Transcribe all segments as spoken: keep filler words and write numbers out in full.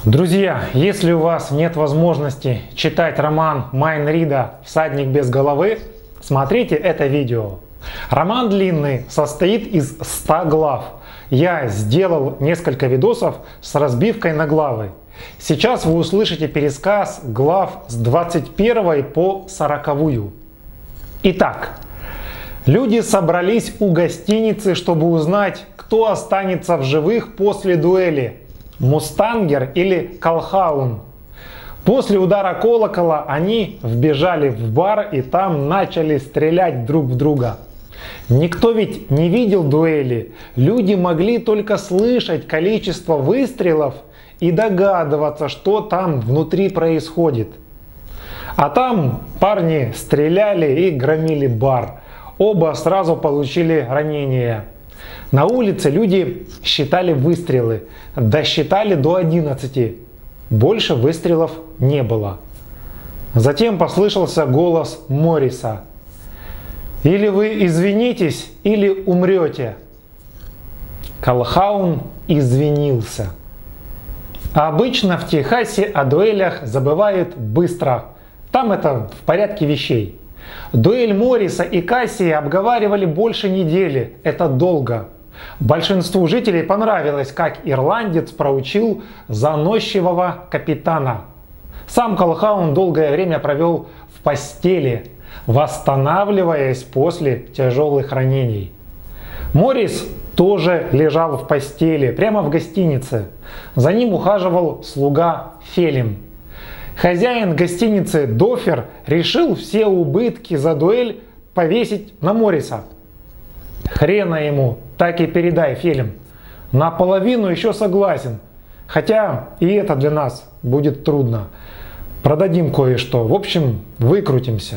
Друзья, если у вас нет возможности читать роман Майн Рида «Всадник без головы», смотрите это видео. Роман длинный, состоит из ста глав. Я сделал несколько видосов с разбивкой на главы. Сейчас вы услышите пересказ глав с двадцать первой по сороковую. Итак, люди собрались у гостиницы, чтобы узнать, кто останется в живых после дуэли. Мустангер или Колхаун. После удара колокола они вбежали в бар и там начали стрелять друг в друга. Никто ведь не видел дуэли, люди могли только слышать количество выстрелов и догадываться, что там внутри происходит. А там парни стреляли и громили бар. Оба сразу получили ранения. На улице люди считали выстрелы, досчитали до одиннадцати. Больше выстрелов не было. Затем послышался голос Морриса. «Или вы извинитесь, или умрете». Колхаун извинился. Обычно в Техасе о дуэлях забывают быстро. Там это в порядке вещей. Дуэль Морриса и Кассии обговаривали больше недели. Это долго. Большинству жителей понравилось, как ирландец проучил заносчивого капитана. Сам Колхаун долгое время провел в постели, восстанавливаясь после тяжелых ранений. Моррис тоже лежал в постели, прямо в гостинице. За ним ухаживал слуга Фелим. Хозяин гостиницы Дофер решил все убытки за дуэль повесить на Морриса. Хрена ему, так и передай, Фелим. Наполовину еще согласен. Хотя и это для нас будет трудно. Продадим кое-что. В общем, выкрутимся.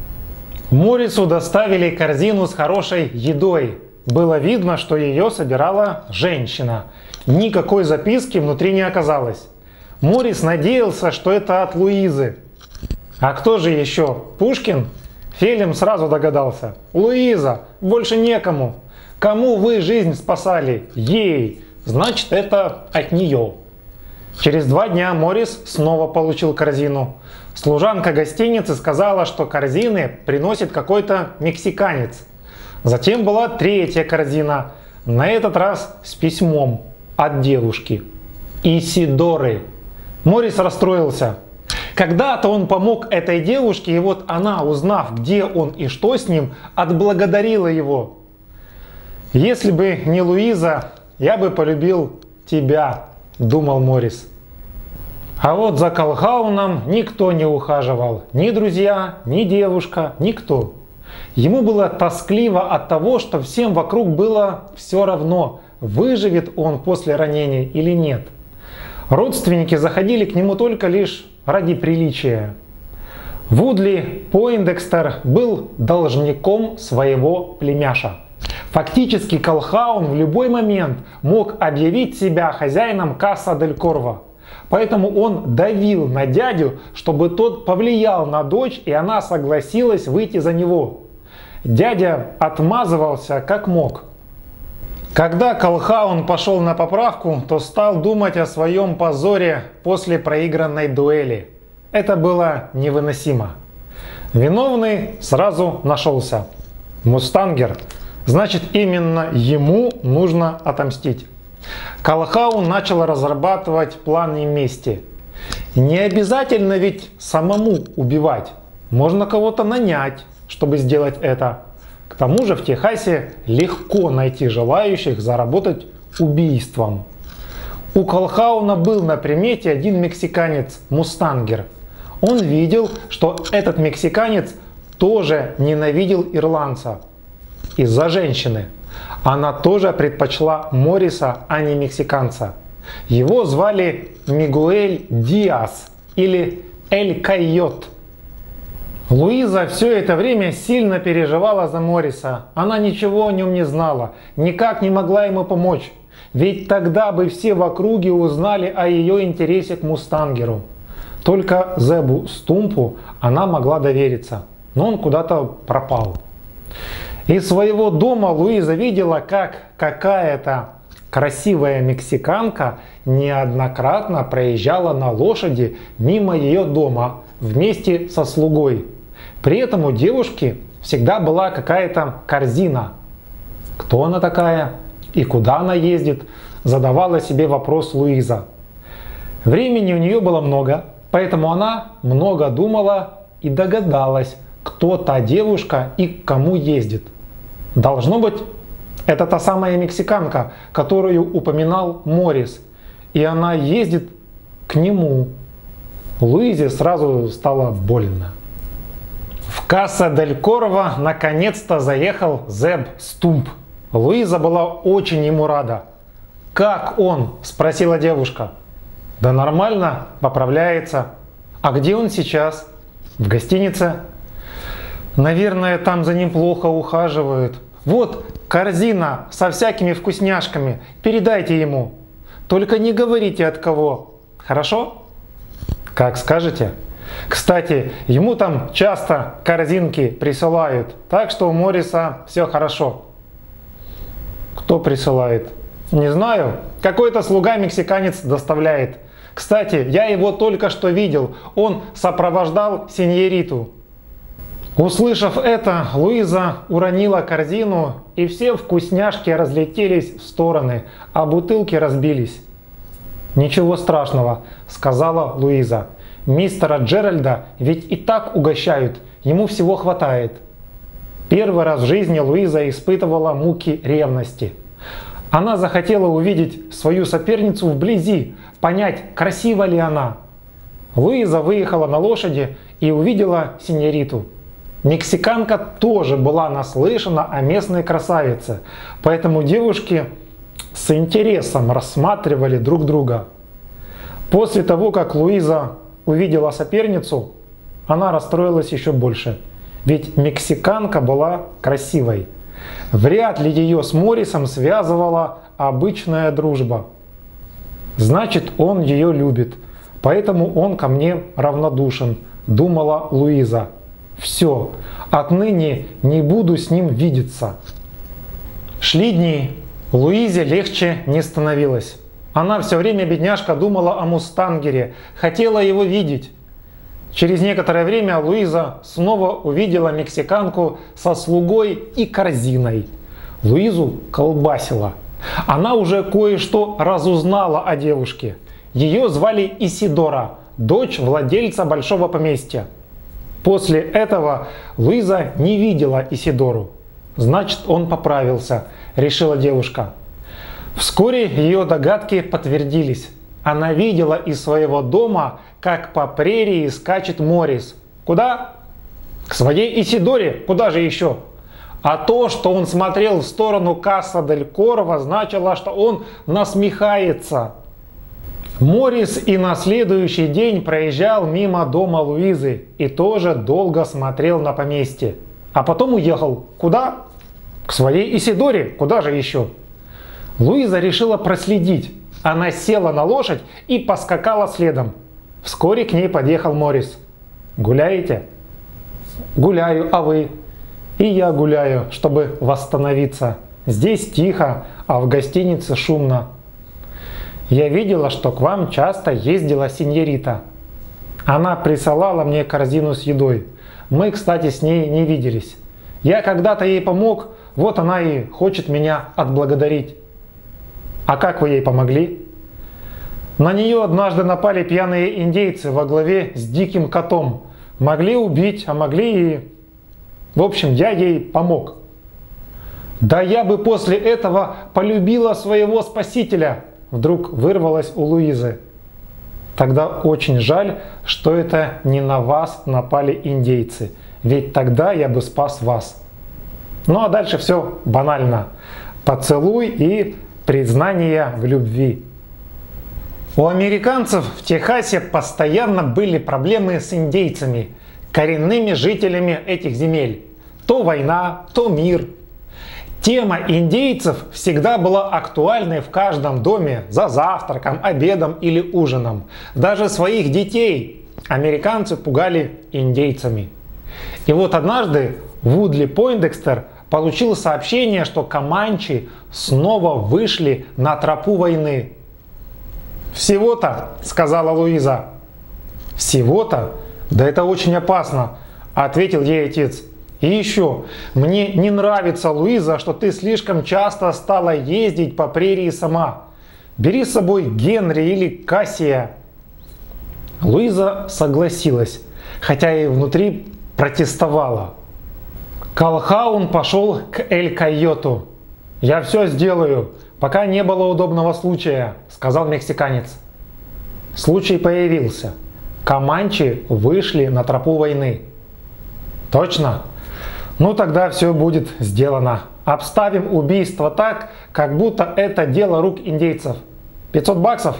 Моррису доставили корзину с хорошей едой. Было видно, что ее собирала женщина. Никакой записки внутри не оказалось. Моррис надеялся, что это от Луизы. А кто же еще? Пушкин? Фелим сразу догадался. Луиза, больше некому. Кому вы жизнь спасали? Ей. Значит, это от нее. Через два дня Моррис снова получил корзину. Служанка гостиницы сказала, что корзины приносит какой-то мексиканец. Затем была третья корзина. На этот раз с письмом от девушки. Исидоры. Моррис расстроился. Когда-то он помог этой девушке, и вот она, узнав, где он и что с ним, отблагодарила его. «Если бы не Луиза, я бы полюбил тебя», — думал Моррис. А вот за Колхауном никто не ухаживал. Ни друзья, ни девушка, никто. Ему было тоскливо от того, что всем вокруг было все равно, выживет он после ранения или нет. Родственники заходили к нему только лишь ради приличия. Вудли Пойндекстер был должником своего племяша. Фактически Колхаун в любой момент мог объявить себя хозяином Касса дель Корво. Поэтому он давил на дядю, чтобы тот повлиял на дочь, и она согласилась выйти за него. Дядя отмазывался как мог. Когда Колхаун пошел на поправку, то стал думать о своем позоре после проигранной дуэли. Это было невыносимо. Виновный сразу нашелся. Мустангер. Значит, именно ему нужно отомстить. Колхаун начал разрабатывать планы мести. Не обязательно ведь самому убивать. Можно кого-то нанять, чтобы сделать это. К тому же в Техасе легко найти желающих заработать убийством. У Колхауна был на примете один мексиканец Мустангер. Он видел, что этот мексиканец тоже ненавидел ирландца из-за женщины. Она тоже предпочла Морриса, а не мексиканца. Его звали Мигуэль Диас или Эль Койот. Луиза все это время сильно переживала за Морриса. Она ничего о нем не знала, никак не могла ему помочь. Ведь тогда бы все в округе узнали о ее интересе к Мустангеру. Только Зебу Стумпу она могла довериться, но он куда-то пропал. Из своего дома Луиза видела, как какая-то красивая мексиканка неоднократно проезжала на лошади мимо ее дома вместе со слугой. При этом у девушки всегда была какая-то корзина. Кто она такая и куда она ездит, задавала себе вопрос Луиза. Времени у нее было много, поэтому она много думала и догадалась, кто та девушка и к кому ездит. Должно быть, это та самая мексиканка, которую упоминал Моррис, и она ездит к нему. Луизе сразу стало больно. В Каса-дель-Корво наконец-то заехал Зеб Стумп. Луиза была очень ему рада. «Как он?» – спросила девушка. «Да нормально, поправляется». «А где он сейчас?» «В гостинице». «Наверное, там за ним плохо ухаживают». «Вот корзина со всякими вкусняшками, передайте ему. Только не говорите от кого. Хорошо?» «Как скажете». Кстати, ему там часто корзинки присылают, так что у Морриса все хорошо. Кто присылает? Не знаю. Какой-то слуга-мексиканец доставляет. Кстати, я его только что видел. Он сопровождал сеньориту. Услышав это, Луиза уронила корзину, и все вкусняшки разлетелись в стороны, а бутылки разбились. «Ничего страшного», — сказала Луиза. «Мистера Джеральда ведь и так угощают, ему всего хватает». Первый раз в жизни Луиза испытывала муки ревности. Она захотела увидеть свою соперницу вблизи, понять, красива ли она. Луиза выехала на лошади и увидела сеньориту. Мексиканка тоже была наслышана о местной красавице, поэтому девушки с интересом рассматривали друг друга. После того, как Луиза увидела соперницу, она расстроилась еще больше, ведь мексиканка была красивой. Вряд ли ее с Моррисом связывала обычная дружба. Значит, он ее любит, поэтому он ко мне равнодушен, думала Луиза. Все, отныне не буду с ним видеться. Шли дни, Луизе легче не становилось. Она все время, бедняжка, думала о мустангере, хотела его видеть. Через некоторое время Луиза снова увидела мексиканку со слугой и корзиной. Луизу колбасило. Она уже кое-что разузнала о девушке. Ее звали Исидора, дочь владельца большого поместья. После этого Луиза не видела Исидору. Значит, он поправился, решила девушка. Вскоре ее догадки подтвердились. Она видела из своего дома, как по прерии скачет Моррис. Куда? К своей Исидоре. Куда же еще? А то, что он смотрел в сторону Каса-дель-Корво, значило, что он насмехается. Моррис и на следующий день проезжал мимо дома Луизы и тоже долго смотрел на поместье. А потом уехал. Куда? К своей Исидоре. Куда же еще? Луиза решила проследить. Она села на лошадь и поскакала следом. Вскоре к ней подъехал Моррис. «Гуляете?» «Гуляю, а вы?» «И я гуляю, чтобы восстановиться. Здесь тихо, а в гостинице шумно». «Я видела, что к вам часто ездила сеньорита. Она присылала мне корзину с едой. Мы, кстати, с ней не виделись. Я когда-то ей помог, вот она и хочет меня отблагодарить». «А как вы ей помогли?» «На нее однажды напали пьяные индейцы во главе с диким котом. Могли убить, а могли и... В общем, я ей помог». «Да я бы после этого полюбила своего спасителя!» Вдруг вырвалось у Луизы. «Тогда очень жаль, что это не на вас напали индейцы, ведь тогда я бы спас вас». Ну а дальше все банально. Поцелуй и признание в любви. У американцев в Техасе постоянно были проблемы с индейцами, коренными жителями этих земель. То война, то мир. Тема индейцев всегда была актуальной в каждом доме за завтраком, обедом или ужином. Даже своих детей американцы пугали индейцами. И вот однажды Вудли Пойндекстер получил сообщение, что команчи снова вышли на тропу войны. «Всего-то», — сказала Луиза. «Всего-то? Да это очень опасно», — ответил ей отец. «И еще, мне не нравится, Луиза, что ты слишком часто стала ездить по прерии сама. Бери с собой Генри или Кассия». Луиза согласилась, хотя и внутри протестовала. Колхаун пошел к Эль-Койоту. «Я все сделаю, пока не было удобного случая», — сказал мексиканец. Случай появился. Команчи вышли на тропу войны. «Точно? Ну тогда все будет сделано. Обставим убийство так, как будто это дело рук индейцев. пятьсот баксов?»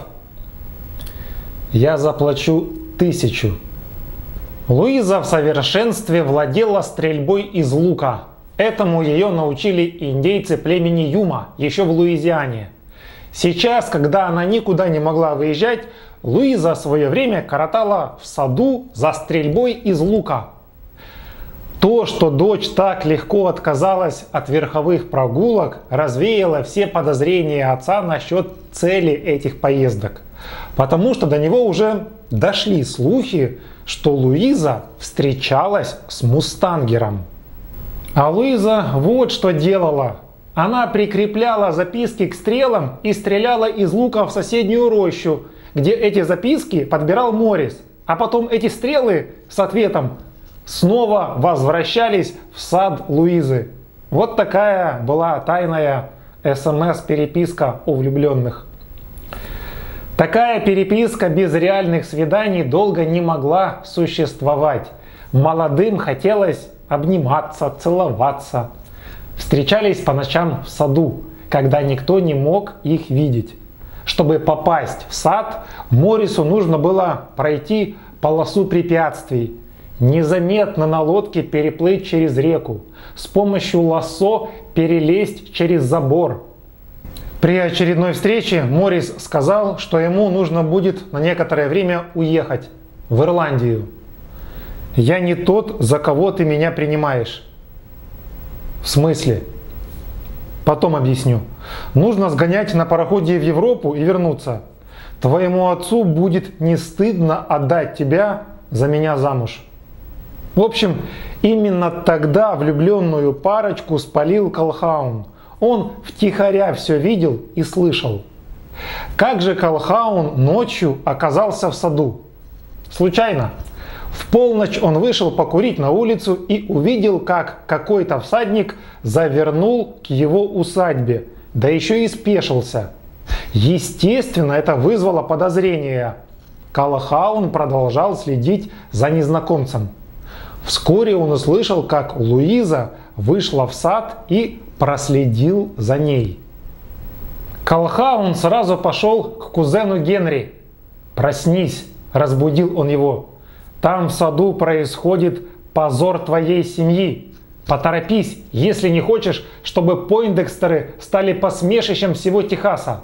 «Я заплачу тысячу». Луиза в совершенстве владела стрельбой из лука. Этому ее научили индейцы племени Юма еще в Луизиане. Сейчас, когда она никуда не могла выезжать, Луиза свое время коротала в саду за стрельбой из лука. То, что дочь так легко отказалась от верховых прогулок, развеяло все подозрения отца насчет цели этих поездок. Потому что до него уже дошли слухи, что Луиза встречалась с мустангером. А Луиза вот что делала. Она прикрепляла записки к стрелам и стреляла из лука в соседнюю рощу, где эти записки подбирал Моррис. А потом эти стрелы с ответом снова возвращались в сад Луизы. Вот такая была тайная эс эм эс-переписка у влюбленных. Такая переписка без реальных свиданий долго не могла существовать. Молодым хотелось обниматься, целоваться. Встречались по ночам в саду, когда никто не мог их видеть. Чтобы попасть в сад, Моррису нужно было пройти полосу препятствий, незаметно на лодке переплыть через реку, с помощью лассо перелезть через забор. При очередной встрече Моррис сказал, что ему нужно будет на некоторое время уехать в Ирландию. «Я не тот, за кого ты меня принимаешь». «В смысле?» «Потом объясню. Нужно сгонять на пароходе в Европу и вернуться. Твоему отцу будет не стыдно отдать тебя за меня замуж». В общем, именно тогда влюбленную парочку спалил Колхаун. Он втихаря все видел и слышал. Как же Колхаун ночью оказался в саду? Случайно. В полночь он вышел покурить на улицу и увидел, как какой-то всадник завернул к его усадьбе, да еще и спешился. Естественно, это вызвало подозрения. Колхаун продолжал следить за незнакомцем. Вскоре он услышал, как Луиза вышла в сад и проследил за ней. Колхаун сразу пошел к кузену Генри. «Проснись», — разбудил он его. «Там в саду происходит позор твоей семьи. Поторопись, если не хочешь, чтобы Пойндекстеры стали посмешищем всего Техаса».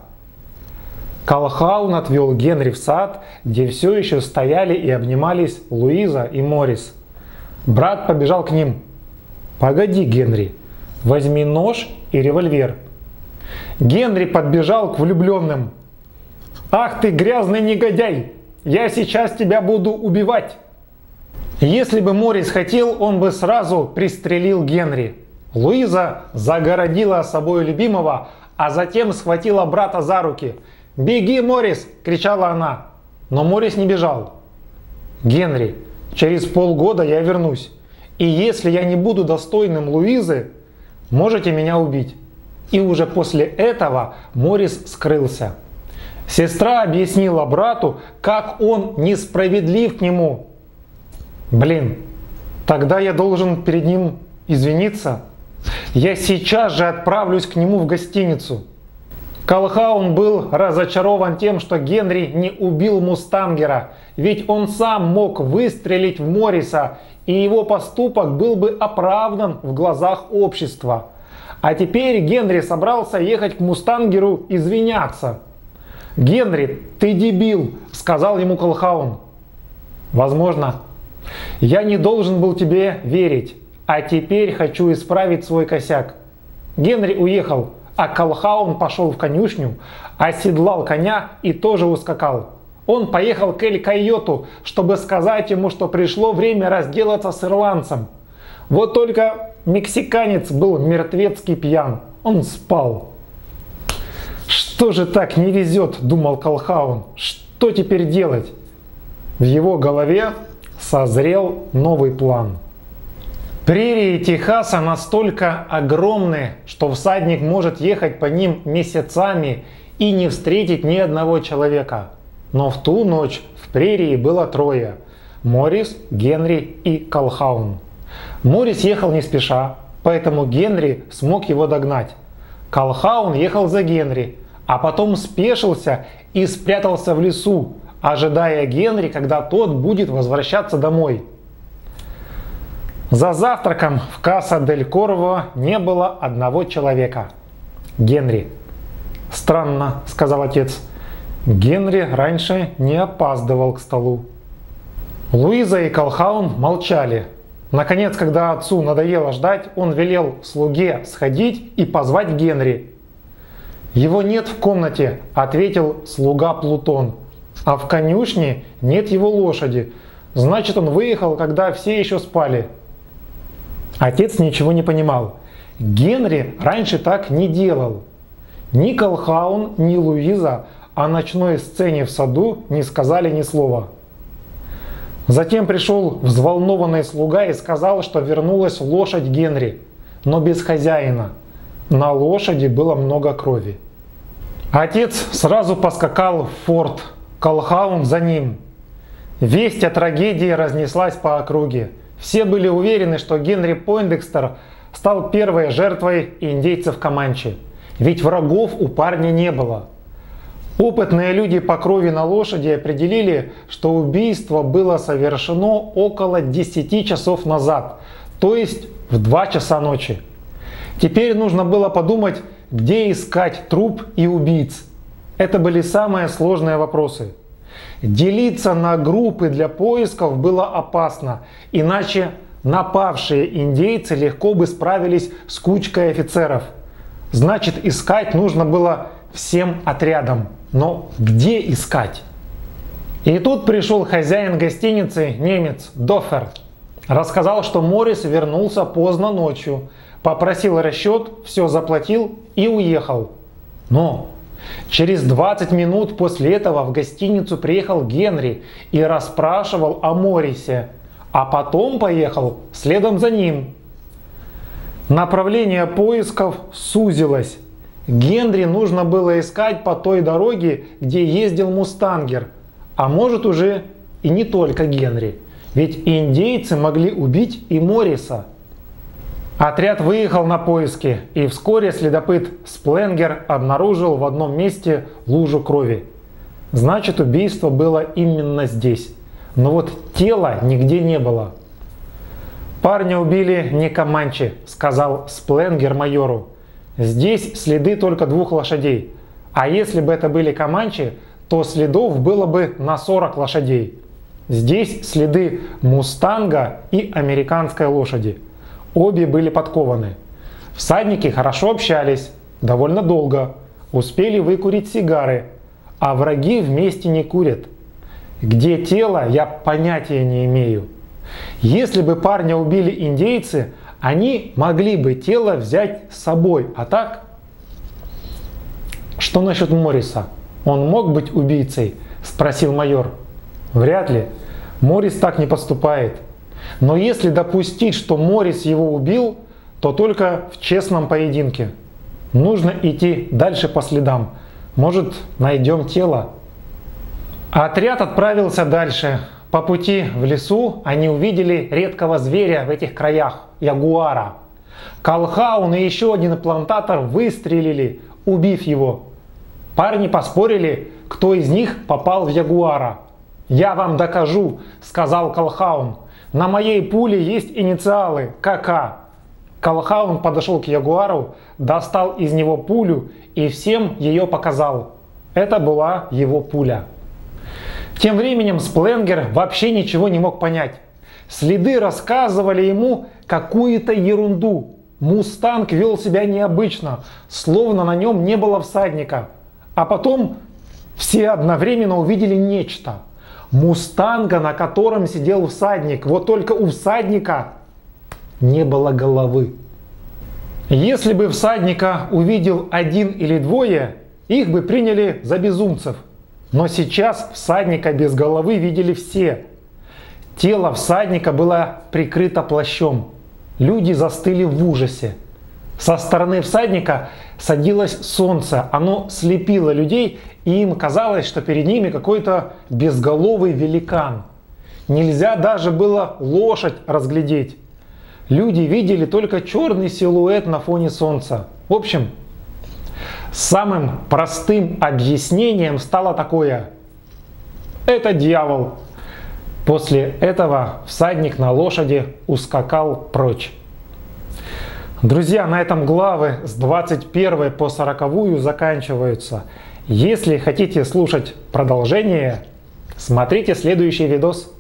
Колхаун отвел Генри в сад, где все еще стояли и обнимались Луиза и Моррис. Брат побежал к ним. «Погоди, Генри, возьми нож и револьвер». Генри подбежал к влюбленным. «Ах ты грязный негодяй! Я сейчас тебя буду убивать!» Если бы Моррис хотел, он бы сразу пристрелил Генри. Луиза загородила собой любимого, а затем схватила брата за руки. «Беги, Моррис!» – кричала она. Но Моррис не бежал. «Генри, через полгода я вернусь. И если я не буду достойным Луизы, можете меня убить». И уже после этого Моррис скрылся. Сестра объяснила брату, как он несправедлив к нему. «Блин, тогда я должен перед ним извиниться. Я сейчас же отправлюсь к нему в гостиницу». Колхаун был разочарован тем, что Генри не убил мустангера, ведь он сам мог выстрелить в Морриса, и его поступок был бы оправдан в глазах общества. А теперь Генри собрался ехать к мустангеру извиняться. «Генри, ты дебил», — сказал ему Колхаун. «Возможно. Я не должен был тебе верить. а теперь хочу исправить свой косяк». Генри уехал, а Колхаун пошел в конюшню, оседлал коня и тоже ускакал. Он поехал к Эль-Койоту, чтобы сказать ему, что пришло время разделаться с ирландцем. Вот только мексиканец был мертвецки пьян, он спал. «Что же так не везет?» – думал Колхаун. «Что теперь делать?» В его голове созрел новый план. Прерии Техаса настолько огромны, что всадник может ехать по ним месяцами и не встретить ни одного человека. Но в ту ночь в прерии было трое – Моррис, Генри и Колхаун. Моррис ехал не спеша, поэтому Генри смог его догнать. Колхаун ехал за Генри, а потом спешился и спрятался в лесу, ожидая Генри, когда тот будет возвращаться домой. За завтраком в Каса-дель-Корво не было одного человека – Генри. «Странно», – сказал отец. Генри раньше не опаздывал к столу. Луиза и Колхаун молчали. Наконец, когда отцу надоело ждать, он велел слуге сходить и позвать Генри. «Его нет в комнате», – ответил слуга Плутон. «А в конюшне нет его лошади. Значит, он выехал, когда все еще спали». Отец ничего не понимал. Генри раньше так не делал. Ни Колхаун, ни Луиза о ночной сцене в саду не сказали ни слова. Затем пришел взволнованный слуга и сказал, что вернулась лошадь Генри, но без хозяина. На лошади было много крови. Отец сразу поскакал в форт, Колхаун за ним. Весть о трагедии разнеслась по округе. Все были уверены, что Генри Пойндекстер стал первой жертвой индейцев Команчи, ведь врагов у парня не было. Опытные люди по крови на лошади определили, что убийство было совершено около десяти часов назад, то есть в два часа ночи. Теперь нужно было подумать, где искать труп и убийц. Это были самые сложные вопросы. Делиться на группы для поисков было опасно, иначе напавшие индейцы легко бы справились с кучкой офицеров. Значит, искать нужно было всем отрядом. Но где искать? И тут пришел хозяин гостиницы, немец Доффер. Рассказал, что Моррис вернулся поздно ночью, попросил расчет, все заплатил и уехал. Но через двадцать минут после этого в гостиницу приехал Генри и расспрашивал о Моррисе, а потом поехал следом за ним. Направление поисков сузилось. Генри нужно было искать по той дороге, где ездил мустангер, а может уже и не только Генри, ведь индейцы могли убить и Морриса. Отряд выехал на поиски, и вскоре следопыт Спленгер обнаружил в одном месте лужу крови. Значит, убийство было именно здесь. Но вот тела нигде не было. «Парня убили не Команчи», — сказал Спленгер майору. «Здесь следы только двух лошадей. А если бы это были Команчи, то следов было бы на сорок лошадей. Здесь следы мустанга и американской лошади. Обе были подкованы. Всадники хорошо общались, довольно долго, успели выкурить сигары, а враги вместе не курят. Где тело, я понятия не имею. Если бы парня убили индейцы, они могли бы тело взять с собой, а так...» «Что насчет Морриса? Он мог быть убийцей?» – спросил майор. «Вряд ли. Моррис так не поступает. Но если допустить, что Моррис его убил, то только в честном поединке. Нужно идти дальше по следам. Может, найдем тело?» Отряд отправился дальше. По пути в лесу они увидели редкого зверя в этих краях – ягуара. Колхаун и еще один плантатор выстрелили, убив его. Парни поспорили, кто из них попал в ягуара. «Я вам докажу», – сказал Колхаун. «На моей пуле есть инициалы – КК». Колхаун подошел к ягуару, достал из него пулю и всем ее показал. Это была его пуля. Тем временем Спленгер вообще ничего не мог понять. Следы рассказывали ему какую-то ерунду. Мустанг вел себя необычно, словно на нем не было всадника. А потом все одновременно увидели нечто. Мустанга, на котором сидел всадник. Вот только у всадника не было головы. Если бы всадника увидел один или двое, их бы приняли за безумцев. Но сейчас всадника без головы видели все. Тело всадника было прикрыто плащом. Люди застыли в ужасе. Со стороны всадника садилось солнце. Оно слепило людей, и им казалось, что перед ними какой-то безголовый великан. Нельзя даже было лошадь разглядеть. Люди видели только черный силуэт на фоне солнца. В общем, самым простым объяснением стало такое: это дьявол. После этого всадник на лошади ускакал прочь. Друзья, на этом главы с двадцать первой по сороковую заканчиваются. Если хотите слушать продолжение, смотрите следующий видос.